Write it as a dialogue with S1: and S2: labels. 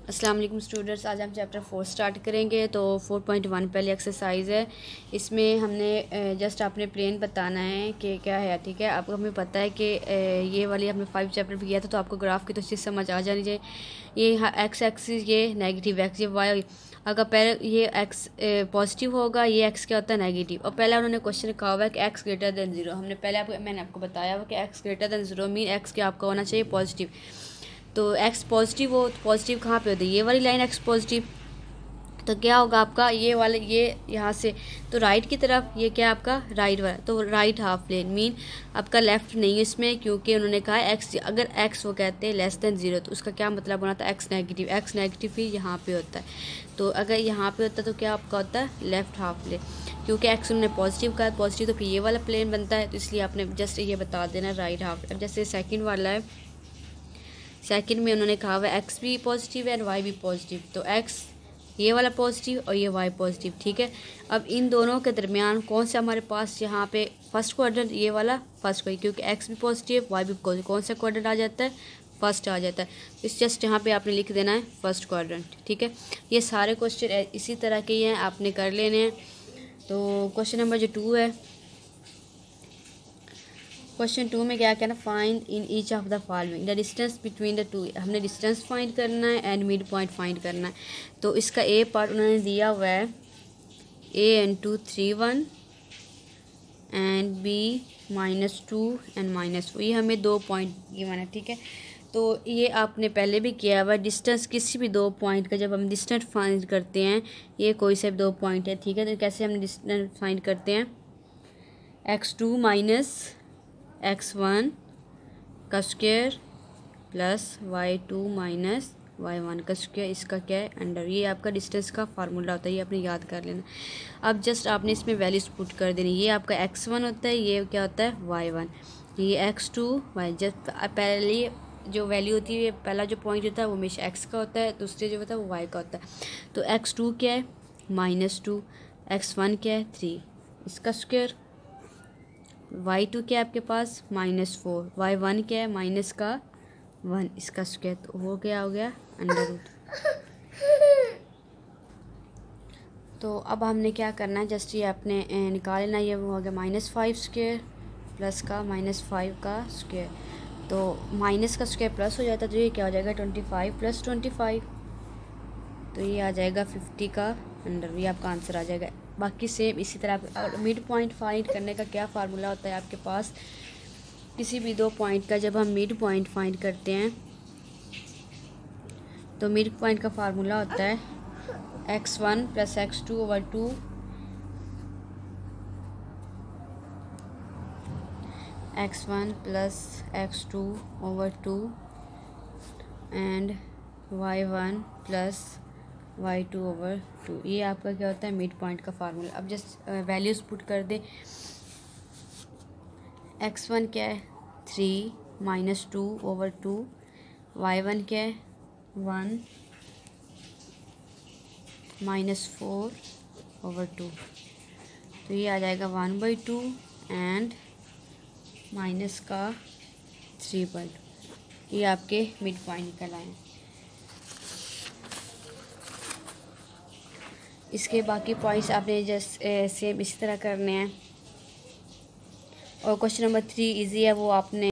S1: अस्सलाम वालेकुम स्टूडेंट्स, आज हम चैप्टर 4 स्टार्ट करेंगे। तो 4.1 पहले एक्सरसाइज है। इसमें हमने जस्ट आपने प्लेन बताना है कि क्या है। ठीक है, आपको हमें पता है कि ये वाली हमने 5 चैप्टर भी किया था, तो आपको ग्राफ की तो चीज़ समझ आ जानी चाहिए। ये एक्स एक्सिस, ये नेगेटिव एक्स, ये वाई। अगर पहले ये एक्स पॉजिटिव होगा, ये एक्स क्या होता है नेगेटिव। और पहले उन्होंने क्वेश्चन कहा हुआ है कि एक्स ग्रेटर दैन ज़ीरो। मैंने आपको बताया हुआ कि X greater than zero mean X क्या आपका होना चाहिए पॉजिटिव। तो एक्स पॉजिटिव हो तो पॉजिटिव कहाँ पे होती है, ये वाली लाइन एक्स पॉजिटिव। तो क्या होगा आपका ये वाले, ये यहाँ से तो राइट की तरफ, ये क्या आपका राइट वाला, तो राइट हाफ प्लेन मीन आपका लेफ्ट नहीं है इसमें, क्योंकि उन्होंने कहा एक्स, अगर एक्स वो कहते हैं लेस देन ज़ीरो तो उसका क्या मतलब होना था एक्स नेगेटिव। एक्स नेगेटिव ही यहाँ पे होता है, तो अगर यहाँ पे होता है तो क्या आपका होता है लेफ्ट हाफ प्लेन। क्योंकि एक्स उन्होंने पॉजिटिव कहा, पॉजिटिव तो फिर ये वाला प्लेन बनता है, तो इसलिए आपने जस्ट ये बता देना राइट हाफ। अब जैसे सेकेंड वाला है, सेकंड में उन्होंने कहा हुआ एक्स भी पॉजिटिव है और वाई भी पॉजिटिव। तो एक्स ये वाला पॉजिटिव और ये वाई पॉजिटिव। ठीक है, अब इन दोनों के दरमियान कौन सा हमारे पास यहाँ पे फर्स्ट क्वाड्रेंट, ये वाला फर्स्ट क्वाड्रेंट, क्योंकि एक्स भी पॉजिटिव वाई भी पॉजिटिव, कौन सा क्वाड्रेंट आ जाता है फर्स्ट आ जाता है। इस जस्ट यहाँ पे आपने लिख देना है फर्स्ट क्वाड्रेंट। ठीक है, ये सारे क्वेश्चन इसी तरह के ही हैं, आपने कर लेने हैं। तो क्वेश्चन नंबर जो 2 है, क्वेश्चन 2 में क्या कहना, find in each of the following the distance between the two. हमने डिस्टेंस फाइंड करना है एंड मिड पॉइंट फाइंड करना है। तो इसका ए पार्ट उन्होंने दिया हुआ है a(2) 3 1 एंड b -2 एंड -4। ये हमें 2 पॉइंट गिवन है। ठीक है, तो ये आपने पहले भी किया हुआ। डिस्टेंस किसी भी 2 पॉइंट का जब हम डिस्टेंस फाइंड करते हैं, ये कोई से 2 पॉइंट है। ठीक है, तो कैसे हम डिस्टेंस फाइंड करते हैं, x2 माइनस x1 का square plus y2 minus y1 का स्क्वायर, इसका क्या है अंडर। ये आपका डिस्टेंस का फार्मूला होता है, ये आपने याद कर लेना। अब जस्ट आपने इसमें वैल्यूज पुट कर देनी। ये आपका x1 होता है, ये क्या होता है y1, ये x2 y। जब पहले जो वैल्यू होती है, पहला जो पॉइंट होता है वो हमेशा x का होता है, दूसरे जो होता है वो y का होता है। तो x2 क्या है -2, x1 क्या है 3, इसका स्क्वायर, y2 क्या है आपके पास -4, y1 क्या है माइनस का 1, इसका स्क्वायर। तो हो गया अंडर रूट। तो अब हमने क्या करना है, जस्ट ये आपने निकाल लेना। ये वो हो गया -5 स्क्वायर प्लस का -5 का स्क्वायर। तो माइनस का स्क्वायर प्लस हो जाता है, तो ये क्या हो जाएगा 25 + 25, तो ये आ जाएगा 50 का अंडर। ये आपका आंसर आ जाएगा। बाकी सेम इसी तरह। और मिड पॉइंट फाइंड करने का क्या फार्मूला होता है आपके पास, किसी भी 2 पॉइंट का जब हम मिड पॉइंट फाइंड करते हैं तो मिड पॉइंट का फार्मूला होता है x1 + x2/2 x1 + x2/2 and y1 + y2/2। ये आपका क्या होता है मिड पॉइंट का फार्मूला। अब जस्ट वैल्यूज पुट कर दे। x1 क्या है 3 -2/2, y1 क्या है 1 -4/2, तो ये आ जाएगा 1/2 एंड माइनस का 3/2। ये आपके मिड पॉइंट निकल आए। इसके बाकी पॉइंट्स आपने जस्ट सेम इसी तरह करने हैं। और क्वेश्चन नंबर 3 इजी है, वो आपने